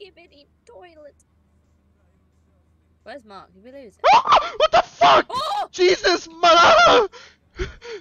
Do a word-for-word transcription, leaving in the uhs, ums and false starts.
skibbity toilet. Where's Mark? Did we lose it? What the fuck? Oh! Jesus, mother!